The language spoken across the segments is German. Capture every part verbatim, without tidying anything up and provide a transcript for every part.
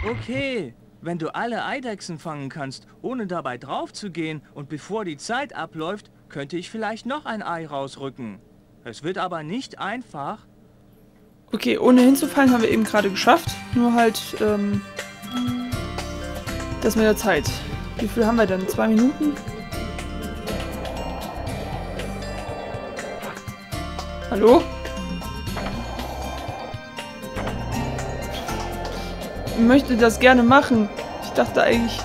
Okay, wenn du alle Eidechsen fangen kannst, ohne dabei drauf zu gehen und bevor die Zeit abläuft, könnte ich vielleicht noch ein Ei rausrücken. Es wird aber nicht einfach. Okay, ohne hinzufallen haben wir eben gerade geschafft. Nur halt, ähm... das mit der Zeit. Wie viel haben wir denn? Zwei Minuten? Hallo? Ich möchte das gerne machen. Ich dachte eigentlich...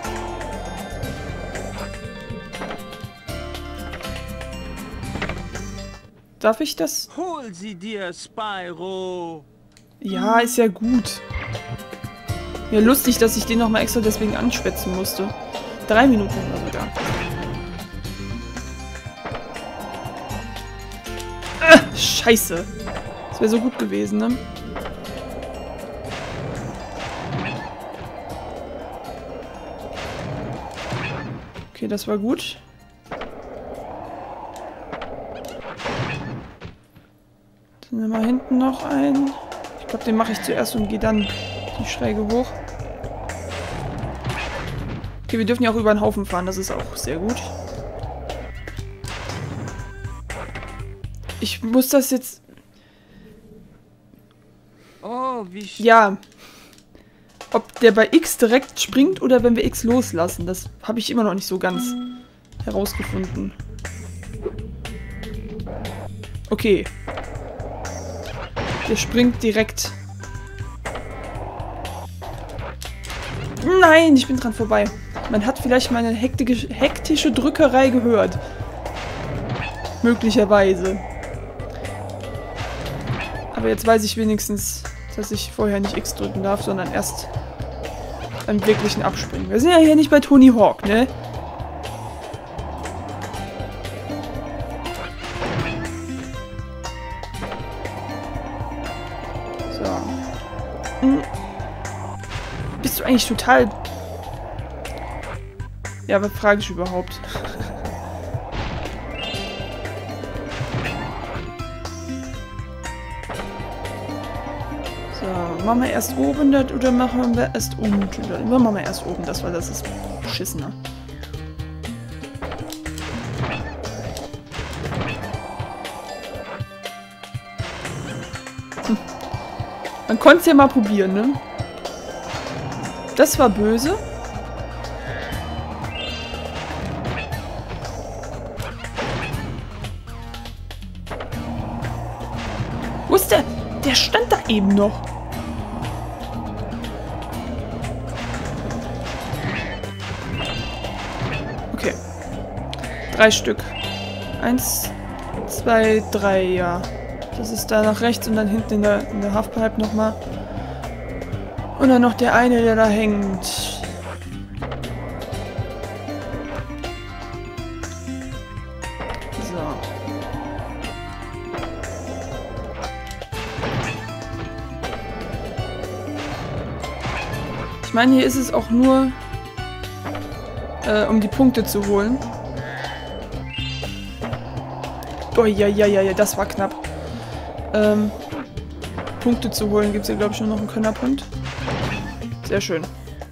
Darf ich das? Hol sie dir, Spyro! Ja, ist ja gut. Ja, lustig, dass ich den nochmal extra deswegen anschwätzen musste. Drei Minuten oder sogar. Ah, scheiße. Das wäre so gut gewesen, ne? Okay, das war gut. Dann nehmen wir hinten noch einen. Ich glaube, den mache ich zuerst und gehe dann die Schräge hoch. Okay, wir dürfen ja auch über den Haufen fahren. Das ist auch sehr gut. Ich muss das jetzt... Oh, wie sch Ja. Ob der bei X direkt springt oder wenn wir X loslassen, das habe ich immer noch nicht so ganz herausgefunden. Okay. Der springt direkt. Nein, ich bin dran vorbei. Man hat vielleicht meine hektische, hektische Drückerei gehört. Möglicherweise. Aber jetzt weiß ich wenigstens, dass ich vorher nicht X drücken darf, sondern erst beim wirklichen Abspringen. Wir sind ja hier nicht bei Tony Hawk, ne? So. Hm. Bist du eigentlich total... Ja, was frage ich überhaupt? So, machen wir erst oben das oder machen wir erst unten? Wir machen wir erst oben das, weil das ist beschissener. Hm. Man konnte es ja mal probieren, ne? Das war böse. Wo ist der? Der stand da eben noch. Okay. Drei Stück. Eins, zwei, drei, ja. Das ist da nach rechts und dann hinten in der, in der Halfpipe nochmal. Und dann noch der eine, der da hängt. So. Ich meine, hier ist es auch nur, äh, um die Punkte zu holen. Oh, ja, ja, ja, ja, das war knapp. Ähm, Punkte zu holen, gibt es hier, glaube ich, nur noch einen Könnerpunkt. Sehr schön.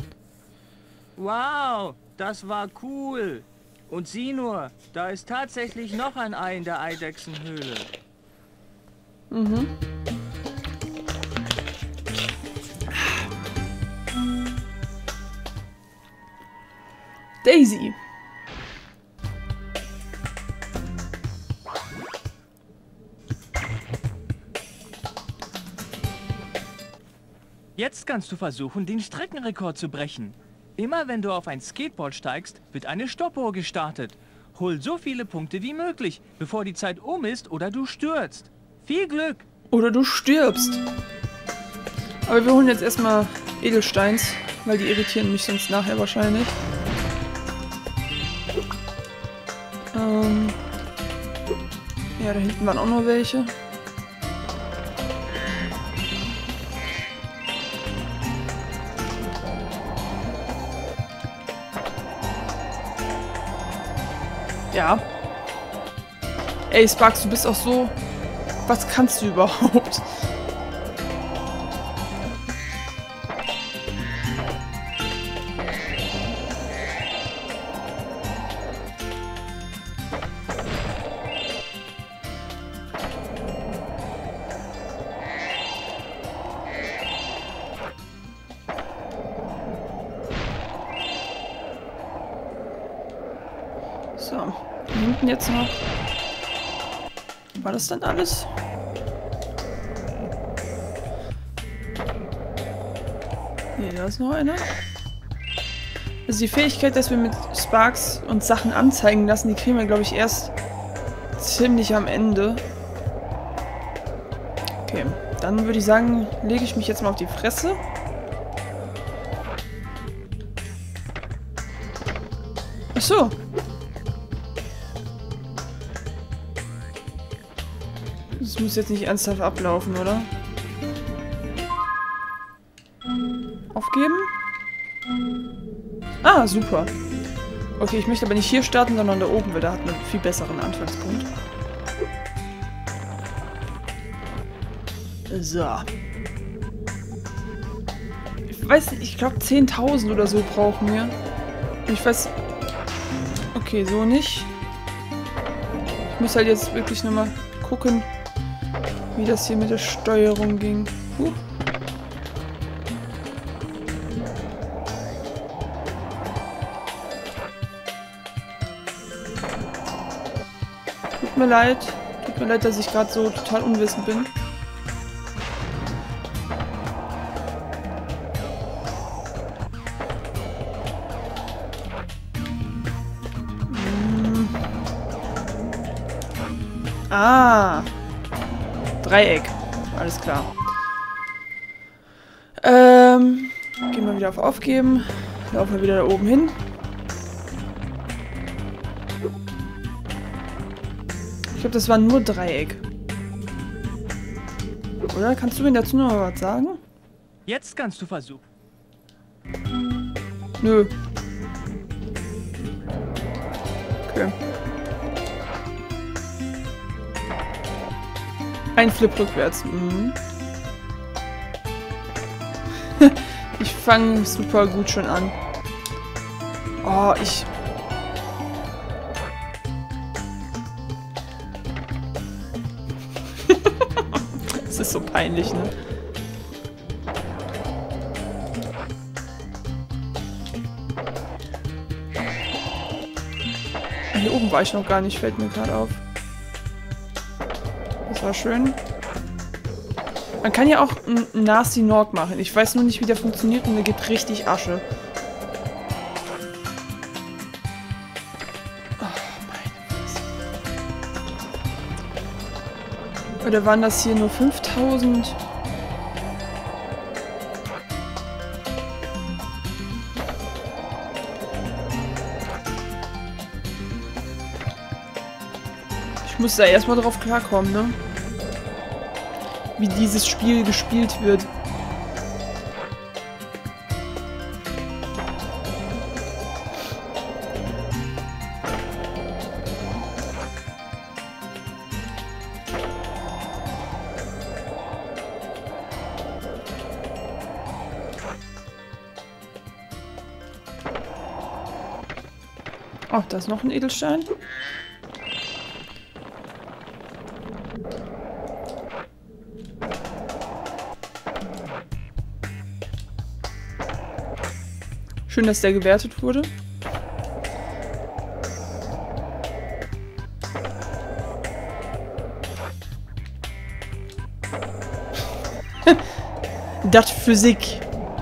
Wow, das war cool. Und sieh nur, da ist tatsächlich noch ein Ei in der Eidechsenhöhle. Mhm. Daisy. Jetzt kannst du versuchen, den Streckenrekord zu brechen. Immer wenn du auf ein Skateboard steigst, wird eine Stoppuhr gestartet. Hol so viele Punkte wie möglich, bevor die Zeit um ist oder du stürzt. Viel Glück! Oder du stirbst. Aber wir holen jetzt erstmal Edelsteins, weil die irritieren mich sonst nachher wahrscheinlich. Ähm ja, da hinten waren auch noch welche. Ja. Ey, Sparks, du bist auch so... Was kannst du überhaupt? So, hier hinten jetzt noch. War das dann alles? Nee, da ist noch einer. Also die Fähigkeit, dass wir mit Sparks uns Sachen anzeigen lassen, die kriegen wir, glaube ich, erst ziemlich am Ende. Okay, dann würde ich sagen, lege ich mich jetzt mal auf die Fresse. Ach so. Das muss jetzt nicht ernsthaft ablaufen, oder? Aufgeben? Ah, super. Okay, ich möchte aber nicht hier starten, sondern da oben, weil da hat man einen viel besseren Anfangspunkt. So. Ich weiß nicht, ich glaube zehntausend oder so brauchen wir. Ich weiß... Okay, so nicht. Ich muss halt jetzt wirklich nochmal gucken, wie das hier mit der Steuerung ging. Huh. Tut mir leid. Tut mir leid, dass ich gerade so total unwissend bin. Hm. Ah. Dreieck. Alles klar. Ähm. Gehen wir wieder auf Aufgeben. Laufen wir wieder da oben hin. Ich glaube, das war nur Dreieck. Oder? Kannst du mir dazu noch was sagen? Jetzt kannst du versuchen. Nö. Okay. Ein Flip rückwärts. Mhm. Ich fange super gut schon an. Oh, ich... Das ist so peinlich, ne? Hier oben war ich noch gar nicht, fällt mir gerade auf. Das war schön. Man kann ja auch einen Nasty Norg machen. Ich weiß nur nicht, wie der funktioniert und der gibt richtig Asche. Oder waren das hier nur fünftausend? Ich muss da erstmal drauf klarkommen, ne? Wie dieses Spiel gespielt wird. Oh, da ist noch ein Edelstein. Schön, dass der gewertet wurde. Das Physik.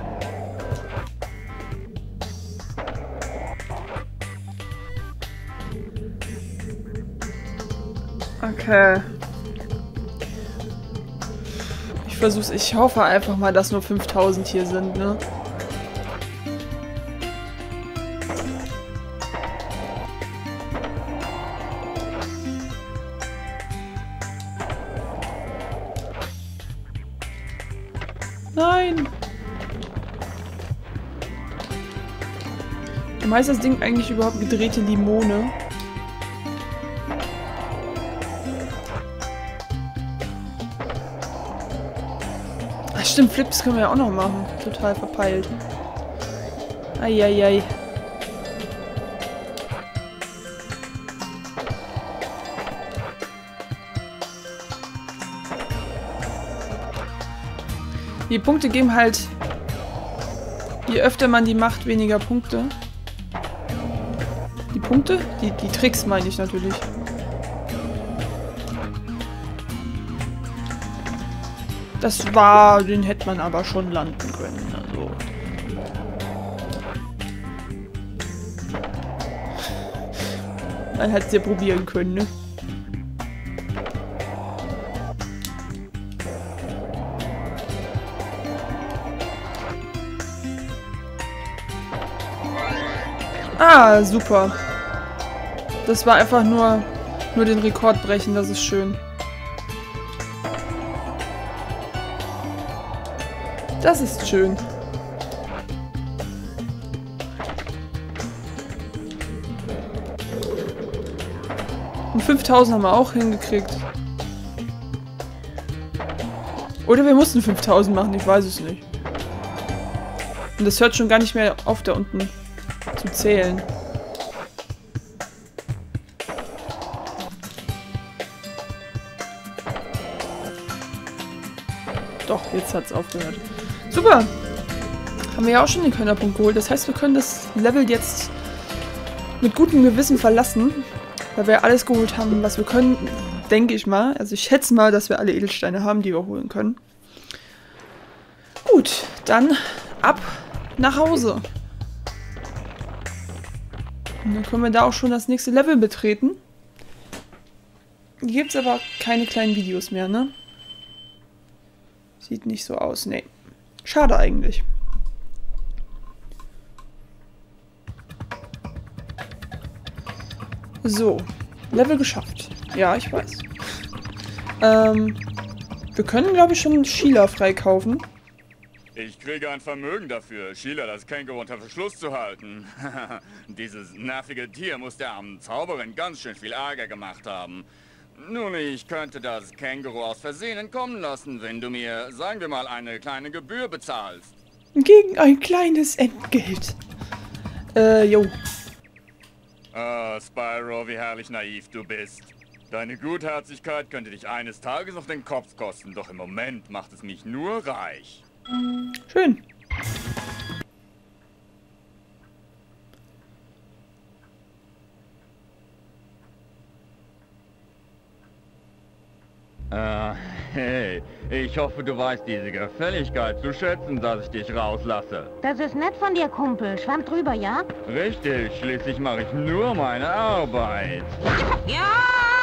Okay. Ich versuch's, ich hoffe einfach mal, dass nur fünftausend hier sind, ne? Nein! Warum heißt das Ding eigentlich überhaupt gedrehte Limone? Ach stimmt, Flips können wir ja auch noch machen. Total verpeilt. Eieiei. Die Punkte geben halt, je öfter man die macht, weniger Punkte. Die Punkte? Die, die Tricks meine ich natürlich. Das war, den hätte man aber schon landen können. Also. Man hätte es ja probieren können, ne? Ah, super. Das war einfach nur, nur den Rekord brechen, das ist schön. Das ist schön. Und fünftausend haben wir auch hingekriegt. Oder wir mussten fünftausend machen, ich weiß es nicht. Und das hört schon gar nicht mehr auf, da unten zu zählen. Doch, jetzt hat es aufgehört. Super! Haben wir ja auch schon den Könnerpunkt geholt. Das heißt, wir können das Level jetzt mit gutem Gewissen verlassen, weil wir alles geholt haben, was wir können, denke ich mal. Also ich schätze mal, dass wir alle Edelsteine haben, die wir holen können. Gut, dann ab nach Hause. Und dann können wir da auch schon das nächste Level betreten. Hier gibt es aber keine kleinen Videos mehr, ne? Sieht nicht so aus, nee. Schade eigentlich. So, Level geschafft. Ja, ich weiß. Ähm, wir können, glaube ich, schon Sheila freikaufen. Ich kriege ein Vermögen dafür, Sheila das Känguru unter Verschluss zu halten. Dieses nervige Tier muss der armen Zauberin ganz schön viel Ärger gemacht haben. Nun, ich könnte das Känguru aus Versehen entkommen lassen, wenn du mir, sagen wir mal, eine kleine Gebühr bezahlst. Gegen ein kleines Entgelt. Äh, jo. Ah, Spyro, wie herrlich naiv du bist. Deine Gutherzigkeit könnte dich eines Tages auf den Kopf kosten, doch im Moment macht es mich nur reich. Schön. Äh, hey, ich hoffe, du weißt diese Gefälligkeit zu schätzen, dass ich dich rauslasse. Das ist nett von dir, Kumpel. Schwamm drüber, ja? Richtig, schließlich mache ich nur meine Arbeit. Ja!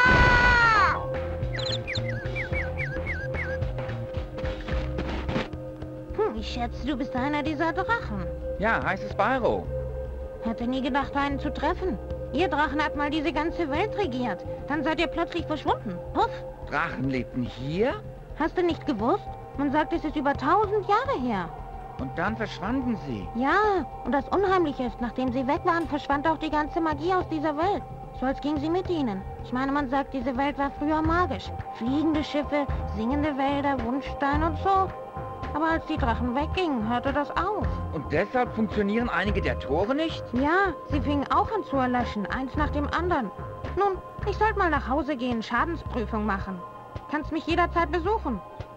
Hm, ich schätze, du bist einer dieser Drachen. Ja, heißt es Spyro. Hätte nie gedacht, einen zu treffen. Ihr Drachen hat mal diese ganze Welt regiert. Dann seid ihr plötzlich verschwunden. Puff. Drachen lebten hier Hast du nicht gewusst? Man sagt, es ist über tausend Jahre her. und dann verschwanden sie. Ja, und das Unheimliche ist, nachdem sie weg waren, verschwand auch die ganze Magie aus dieser Welt. So als ging sie mit ihnen. Ich meine, man sagt, diese Welt war früher magisch. Fliegende Schiffe, singende Wälder, Wunschsteine und so. Aber als die Drachen weggingen, hörte das auf. Und deshalb funktionieren einige der Tore nicht? Ja, sie fingen auch an zu erlöschen, eins nach dem anderen. Nun, ich sollte mal nach Hause gehen, Schadensprüfung machen. Kannst mich jederzeit besuchen.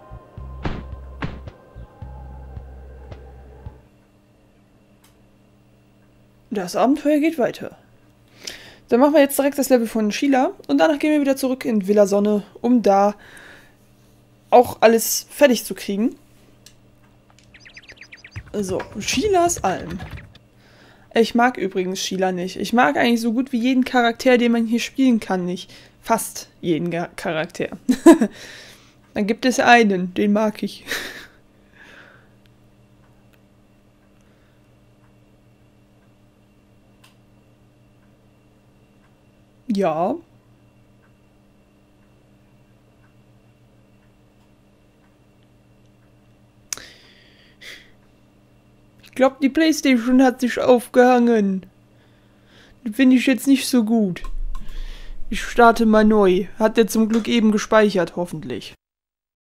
Das Abenteuer geht weiter. Dann machen wir jetzt direkt das Level von Sheila und danach gehen wir wieder zurück in Villa Sonne, um da auch alles fertig zu kriegen. So, Sheilas Alm. Ich mag übrigens Sheila nicht. Ich mag eigentlich so gut wie jeden Charakter, den man hier spielen kann, nicht. Fast jeden Ga- Charakter. Dann gibt es einen, den mag ich. Ja. Ich glaube, die PlayStation hat sich aufgehangen. Das finde ich jetzt nicht so gut. Ich starte mal neu. Hat er zum Glück eben gespeichert, hoffentlich.